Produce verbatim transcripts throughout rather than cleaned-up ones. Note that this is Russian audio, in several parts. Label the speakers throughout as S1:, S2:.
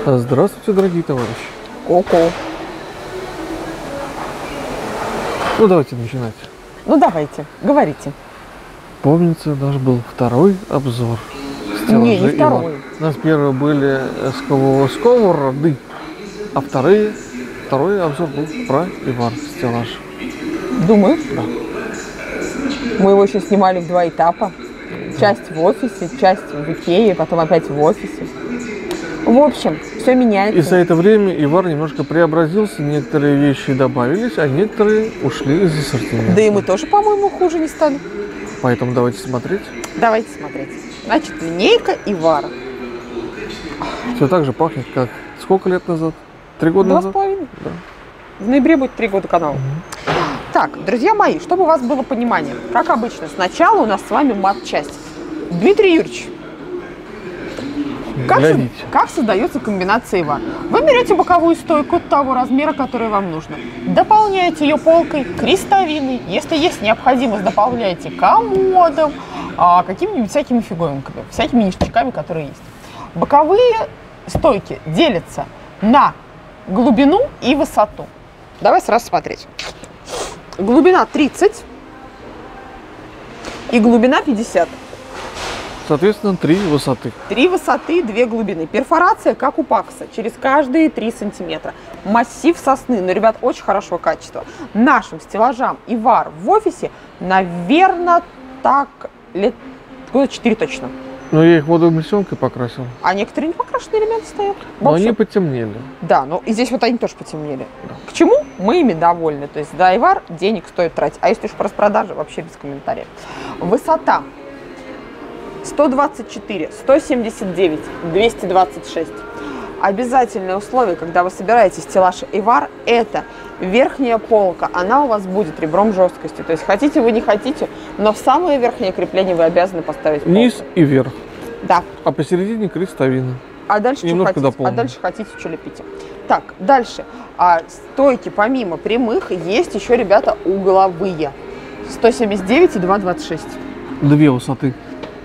S1: Здравствуйте, дорогие товарищи.
S2: Ко-ко.
S1: Ну, давайте начинать.
S2: Ну, давайте, говорите.
S1: Помнится, наш был второй обзор.
S2: Не, не второй.
S1: У нас первые были сковороды, а вторые, второй обзор был про Ивар стеллаж.
S2: Думаешь?
S1: Да.
S2: Мы его еще снимали в два этапа. Часть в офисе, часть в Икее, потом опять в офисе. В общем, все меняется.
S1: И за это время Ивар немножко преобразился, некоторые вещи добавились, а некоторые ушли из ассортимента.
S2: Да и мы тоже, по-моему, хуже не стали.
S1: Поэтому давайте смотреть.
S2: Давайте смотреть. Значит, линейка Ивара.
S1: Все так же пахнет, как сколько лет назад? Три года
S2: Два
S1: назад?
S2: с половиной.
S1: Да.
S2: В ноябре будет три года канала. Угу. Так, друзья мои, чтобы у вас было понимание, как обычно, сначала у нас с вами мат-часть. Дмитрий Юрьевич, как, со, как создается комбинация Ивар? Вы берете боковую стойку того размера, который вам нужно. Дополняете ее полкой, крестовиной. Если есть необходимость, дополняйте комодом, а, какими-нибудь всякими фиговинками, всякими ништяками, которые есть. Боковые стойки делятся на глубину и высоту. Давай сразу смотреть. Глубина тридцать и глубина пятьдесят.
S1: Соответственно, три высоты.
S2: Три высоты, две глубины. Перфорация, как у Пакса, через каждые три сантиметра. Массив сосны, но, ребят, очень хорошего качества. Нашим стеллажам Ивар в офисе, наверное, так лет года четыре точно.
S1: Но я их водоэмульсионкой покрасил.
S2: А некоторые непокрашенные элементы стоят.
S1: Но они потемнели.
S2: Да, ну и здесь вот они тоже потемнели.
S1: Да.
S2: К чему? Мы ими довольны. То есть за Ивар денег стоит тратить. А если уж про распродажи, вообще без комментариев. Высота сто двадцать четыре, сто семьдесят девять, двести двадцать шесть. Обязательное условие, когда вы собираете стеллаж Ивар, это верхняя полка. Она у вас будет ребром жесткости. То есть хотите вы, не хотите, но в самое верхнее крепление вы обязаны поставить полку.
S1: Низ и вверх.
S2: Да.
S1: А посередине крестовина.
S2: А дальше
S1: немножко
S2: что хотите?
S1: дополним.
S2: А дальше хотите, что лепите. Так, дальше. А стойки помимо прямых есть еще, ребята, угловые. сто семьдесят девять и двести двадцать шесть.
S1: Две высоты.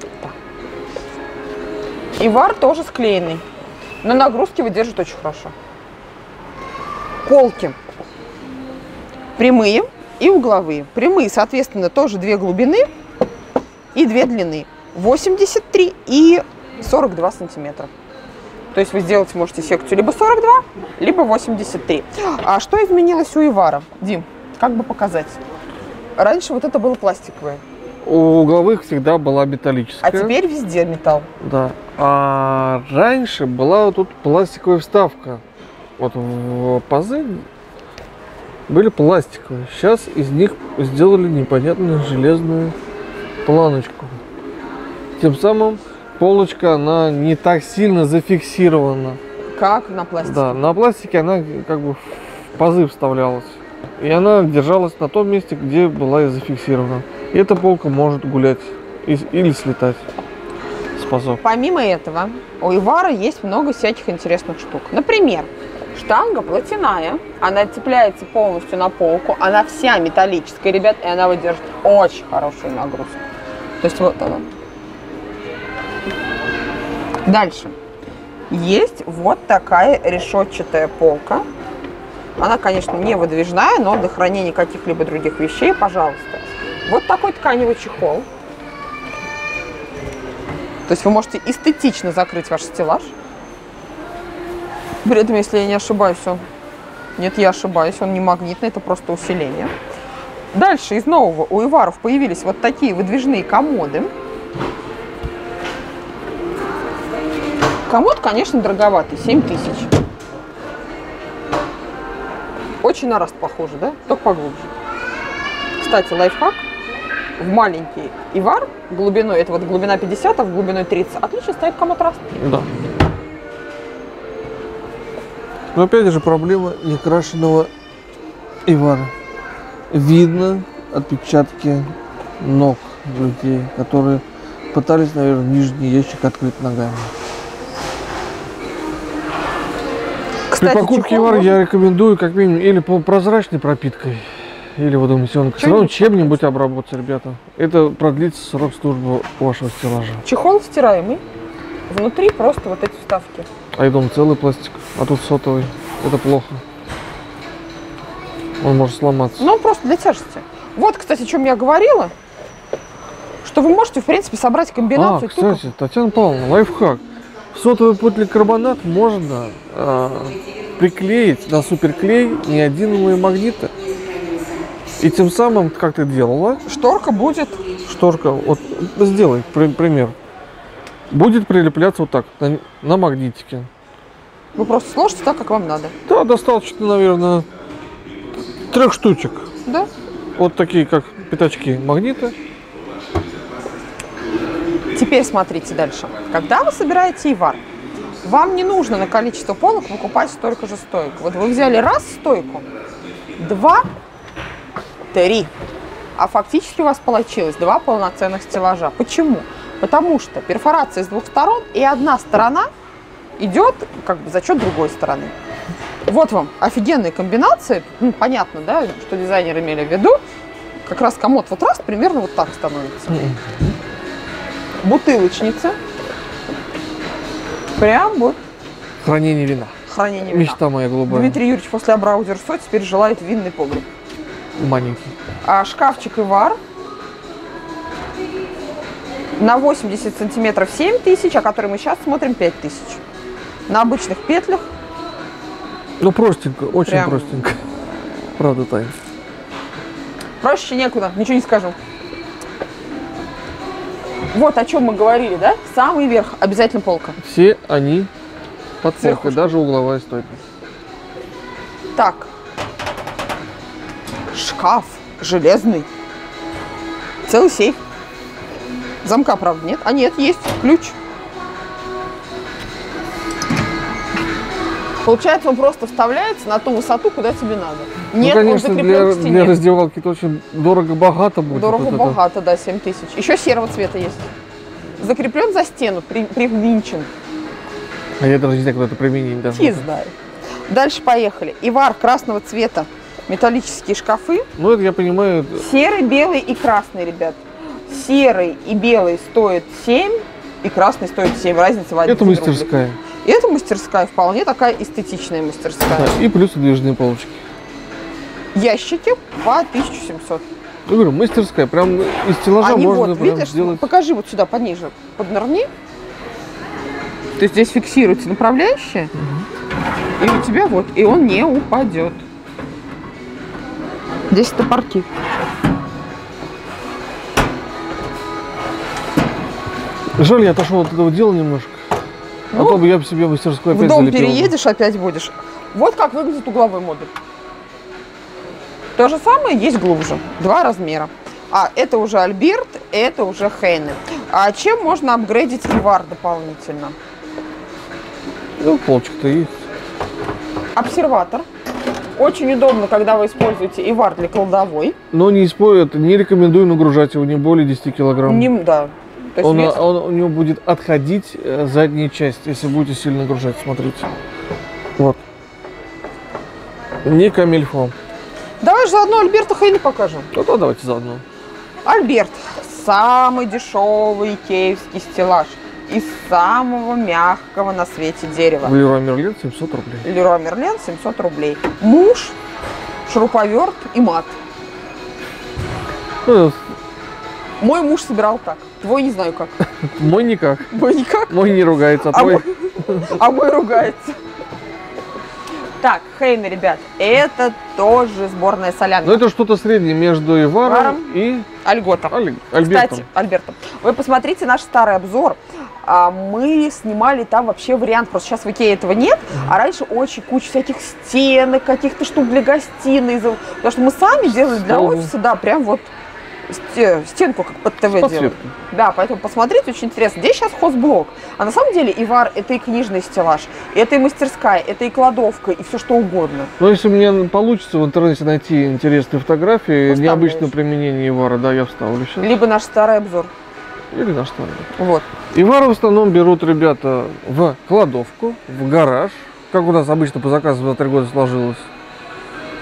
S2: Ивар тоже склеенный. На нагрузке выдержит очень хорошо. Колки прямые и угловые. Прямые, соответственно, тоже две глубины и две длины. восемьдесят три и сорок два сантиметра. То есть вы сделать можете секцию либо сорок два, либо восемьдесят три. А что изменилось у Ивара? Дим, как бы показать? Раньше вот это было пластиковое.
S1: У угловых всегда была металлическая.
S2: А теперь везде металл.
S1: Да. А раньше была вот тут пластиковая вставка. Вот в пазы были пластиковые. Сейчас из них сделали непонятную железную планочку. Тем самым полочка, она не так сильно зафиксирована.
S2: Как на пластике? Да,
S1: на пластике она как бы в пазы вставлялась. И она держалась на том месте, где была и зафиксирована. И эта полка может гулять или слетать с пазов.
S2: Помимо этого, у Ивара есть много всяких интересных штук. Например, штанга платяная, она цепляется полностью на полку, она вся металлическая, ребят, и она выдержит очень хорошую нагрузку. То есть вот она. Дальше. Есть вот такая решетчатая полка. Она, конечно, не выдвижная, но для хранения каких-либо других вещей, пожалуйста. Вот такой тканевый чехол. То есть вы можете эстетично закрыть ваш стеллаж. При этом, если я не ошибаюсь, он... Нет, я ошибаюсь, он не магнитный, это просто усиление. Дальше из нового у Иваров появились вот такие выдвижные комоды. Комод, конечно, дороговатый, семь тысяч. Очень на раст похоже, да? Только поглубже. Кстати, лайфхак. В маленький Ивар глубиной, это вот глубина пятьдесят, а в глубиной тридцать, отлично стоит комод раст.
S1: Да. Но опять же проблема некрашенного Ивара. Видно отпечатки ног людей, которые пытались, наверное, нижний ящик открыть ногами. Кстати, при покупке Ивара можно... я рекомендую как минимум или прозрачной пропиткой, или водоэмульсионкой. Все равно чем-нибудь обработать, ребята. Это продлится срок службы вашего стеллажа.
S2: Чехол стираемый. Внутри просто вот эти вставки.
S1: А я думаю, целый пластик, а тут сотовый. Это плохо. Он может сломаться.
S2: Ну, просто для тяжести. Вот, кстати, о чем я говорила. Что вы можете, в принципе, собрать комбинацию.
S1: А, кстати, только... Татьяна Павловна, лайфхак. Сотовый поликарбонат можно э, приклеить на суперклей неодиновые магниты. И тем самым, как ты делала...
S2: Шторка будет...
S1: Шторка, вот сделай при, пример. Будет прилепляться вот так, на, на магнитике.
S2: Вы просто сложите так, как вам надо.
S1: Да, достаточно, наверное, трех штучек.
S2: Да?
S1: Вот такие, как пятачки магниты.
S2: Теперь смотрите дальше. Когда вы собираете ивар, вам не нужно на количество полок покупать столько же стоек. Вот вы взяли раз стойку, два, три. А фактически у вас получилось два полноценных стеллажа. Почему? Потому что перфорация с двух сторон, и одна сторона идет как бы за счет другой стороны. Вот вам офигенные комбинации. Ну, понятно, да, что дизайнеры имели в виду. Как раз комод вот раз примерно вот так становится. Бутылочница. Прям вот.
S1: Хранение вина.
S2: Хранение вина.
S1: Мечта моя голубая.
S2: Дмитрий Юрьевич после Абраудерсо теперь желает винный погреб.
S1: Маленький.
S2: А шкафчик ивар на восемьдесят сантиметров семь тысяч, а который мы сейчас смотрим пять тысяч. На обычных петлях.
S1: Ну, простенько, очень
S2: Прям...
S1: простенько. Правда, Тань.
S2: Проще некуда, ничего не скажу. Вот о чем мы говорили, да? Самый верх, обязательно полка.
S1: Все они под
S2: Сверху
S1: полкой, даже угловая стойка.
S2: Так. Шкаф железный. Целый сейф. Замка, правда, нет? А нет, есть ключ. Получается, он просто вставляется на ту высоту, куда тебе надо. Нет,
S1: ну, конечно,
S2: он закреплен
S1: для,
S2: к стене.
S1: для раздевалки это очень дорого-богато будет.
S2: Дорого-богато, вот да, семь тысяч. Еще серого цвета есть. Закреплен за стену, при, привинчен.
S1: А я даже не знаю, куда это применить. Даже
S2: Не знаю. Дальше поехали. Ивар красного цвета. Металлические шкафы.
S1: Ну, это я понимаю.
S2: Серый, белый и красный, ребят. Серый и белый стоит семь, и красный стоит семь. Разница в один
S1: Это мастерская.
S2: Рублей. И это мастерская, вполне такая эстетичная мастерская.
S1: Да, и плюс выдвижные полочки.
S2: Ящики по тысяче семьсот.
S1: Я говорю, мастерская. Прям из стеллажа
S2: Они
S1: можно
S2: вот,
S1: прям
S2: видишь,
S1: сделать.
S2: покажи вот сюда, пониже, поднырни. То есть здесь фиксируется направляющая, угу. И у тебя вот, и он не упадет. Здесь топорки.
S1: Жаль, я отошел от этого дела немножко. Ну, а то бы я бы себе мастерскую опять
S2: в дом
S1: залепил.
S2: переедешь, опять будешь. Вот как выглядит угловой модуль. То же самое есть глубже. Два размера. А это уже Альберт, это уже Хейне. А чем можно апгрейдить ивар дополнительно?
S1: Ну, полочка-то есть.
S2: Обсерватор. Очень удобно, когда вы используете ивар для кладовой.
S1: Но не используют, не рекомендую нагружать его не более десяти килограмм.
S2: Не, да. То есть
S1: он,
S2: вес...
S1: он, у него будет отходить задняя часть, если будете сильно нагружать. Смотрите. Вот. Не камильфо.
S2: Давай же заодно Альберта Хейне покажем.
S1: Ну да, давайте заодно.
S2: Альберт. Самый дешевый киевский стеллаж. Из самого мягкого на свете дерева.
S1: В Леруа Мерлен семьсот рублей.
S2: Леруа Мерлен семьсот рублей. Муж, шуруповерт и мат.
S1: Ну,
S2: мой муж собирал так. Твой не знаю как.
S1: Мой никак.
S2: Мой никак.
S1: Мой не ругается, а,
S2: а,
S1: твой...
S2: мой... а мой ругается. Так, Хейне, ребят, это тоже сборная солянка.
S1: Ну это что-то среднее между Иваром
S2: Варом
S1: и
S2: Альготом.
S1: Аль... Альбертом.
S2: Кстати, Альбертом, вы посмотрите наш старый обзор. Мы снимали там вообще вариант, просто сейчас в Икее этого нет, а раньше очень куча всяких стенок, каких-то штук для гостиной. Потому что мы сами делали для офиса, да, прям вот стенку как под ТВ делали. Да, поэтому посмотрите, очень интересно. Здесь сейчас хозблок. А на самом деле ивар это и книжный стеллаж, это и мастерская, это и кладовка, и все что угодно.
S1: Ну, если мне получится в интернете найти интересные фотографии,
S2: Поставляешь.
S1: Необычное применение ивара, да, я вставлю сейчас.
S2: Либо наш старый обзор.
S1: Или наш старый.
S2: Вот.
S1: Ивар в основном берут ребята в кладовку, в гараж, как у нас обычно по заказу за три года сложилось,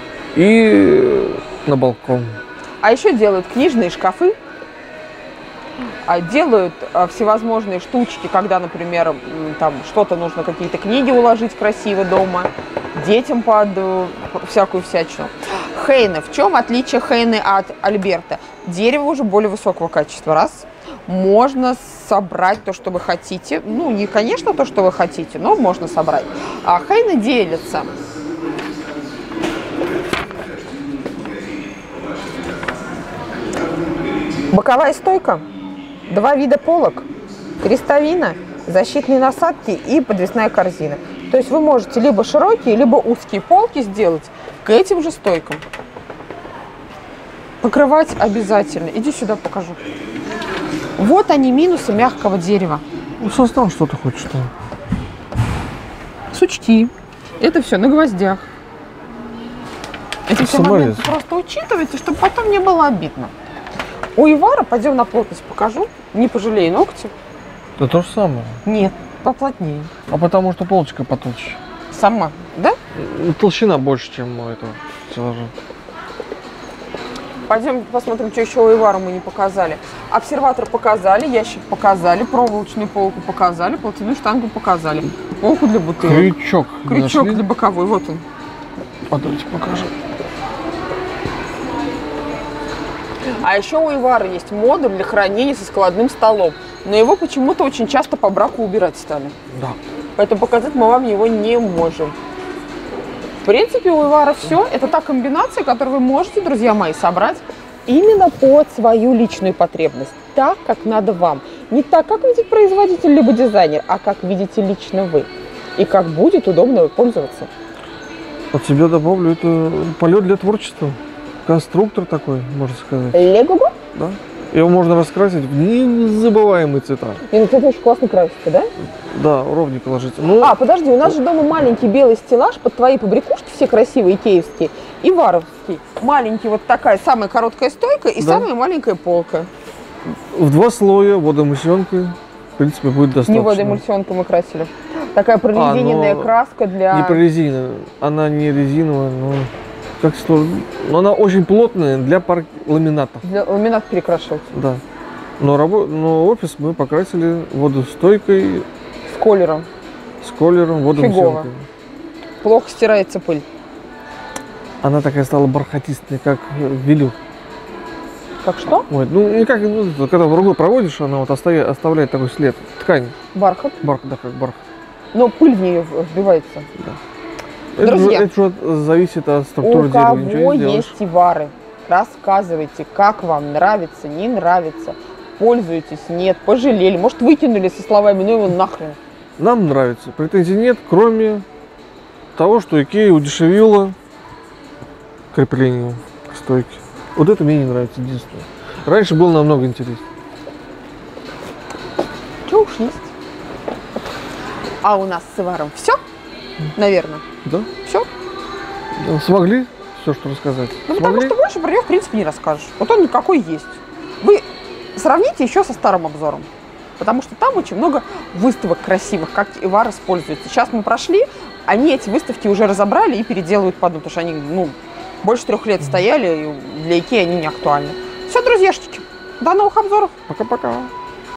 S1: и на балкон.
S2: А еще делают книжные шкафы а, делают а, всевозможные штучки, когда, например, м, там что-то нужно, какие-то книги уложить красиво дома, детям под э, всякую всячину. Хейне. В чем отличие Хейне от Альберта? Дерево уже более высокого качества. Раз. Можно собрать то, что вы хотите. Ну, не, конечно, то, что вы хотите, но можно собрать. А Хейне делится. Боковая стойка, два вида полок, крестовина, защитные насадки и подвесная корзина. То есть вы можете либо широкие, либо узкие полки сделать к этим же стойкам. Покрывать обязательно. Иди сюда, покажу. Вот они, минусы мягкого дерева.
S1: Ну, состав что ты хочешь там?
S2: Сучки. Это все на гвоздях. Эти все
S1: Саморез.
S2: моменты просто учитывайте, чтобы потом не было обидно. У Ивара, пойдем на плотность покажу, не пожалей ногти.
S1: Да то же самое.
S2: Нет, поплотнее.
S1: А потому что полочка потолще.
S2: Сама, да?
S1: И толщина больше, чем у этого стеллажа.
S2: Пойдем посмотрим, что еще у Ивара мы не показали. Обсерватор показали, ящик показали, проволочную полку показали, платяную штангу показали. Полку для бутылок.
S1: Крючок.
S2: Крючок
S1: нашли?
S2: для боковой, вот он.
S1: А давайте покажем.
S2: А еще у Ивара есть модуль для хранения со складным столом. Но его почему-то очень часто по браку убирать стали.
S1: Да.
S2: Поэтому показать мы вам его не можем. В принципе, у Ивара все. Это та комбинация, которую вы можете, друзья мои, собрать именно под свою личную потребность. Так, как надо вам. Не так, как видит производитель либо дизайнер, а как видите лично вы. И как будет удобно пользоваться.
S1: От себя добавлю, это полет для творчества. Конструктор такой, можно сказать.
S2: Лего-го?
S1: Да. Его можно раскрасить в незабываемые цвета.
S2: И ну, это очень классно красится, да?
S1: Да, ровненько ложится. Ну,
S2: А, подожди, у нас же дома маленький белый стеллаж под твои побрякушки, все красивые, икеевские, и варовский. Маленький, вот такая самая короткая стойка и
S1: Да.
S2: самая маленькая полка.
S1: в два слоя водоэмульсионкой, в принципе, будет достаточно.
S2: Не водоэмульсионку мы красили. Такая прорезиненная
S1: А, но
S2: краска для...
S1: Не прорезиненная, она не резиновая, но как сложно. Но она очень плотная для пар... ламината.
S2: Для ламинат перекрашивать.
S1: Да. Но, рабо... но офис мы покрасили водостойкой,
S2: С колером.
S1: с колером, водоэмульсионкой.
S2: Плохо стирается пыль.
S1: Она такая стала бархатистая, как велюр.
S2: Как что?
S1: Ой, ну, не как, ну, когда в рукой проводишь, она вот оставляет, оставляет такой след. Ткань.
S2: Бархат.
S1: Бархат, да, как бархат.
S2: Но пыль в нее вбивается.
S1: Это же,
S2: Друзья,
S1: это же зависит от структуры
S2: У
S1: дерева,
S2: кого
S1: ничего не сделаешь.
S2: есть ивары, рассказывайте, как вам нравится, не нравится, пользуетесь, нет, пожалели, может выкинули со словами, ну его нахрен.
S1: Нам нравится. Претензий нет, кроме того, что Икея удешевила крепление к стойке. Вот это мне не нравится единственное. Раньше было намного интереснее.
S2: Что уж есть. А у нас с Иваром все, наверное.
S1: Да?
S2: Все.
S1: Ну, смогли все, что рассказать?
S2: Ну, потому
S1: Смогли?
S2: что больше про него, в принципе, не расскажешь. Вот он какой есть. Вы сравните еще со старым обзором. Потому что там очень много выставок красивых, как Ивар используется. Сейчас мы прошли, они эти выставки уже разобрали и переделывают по одному, потому что они, ну, больше трех лет стояли, и для Икеи они не актуальны. Все, друзьяшечки, до новых обзоров.
S1: Пока-пока.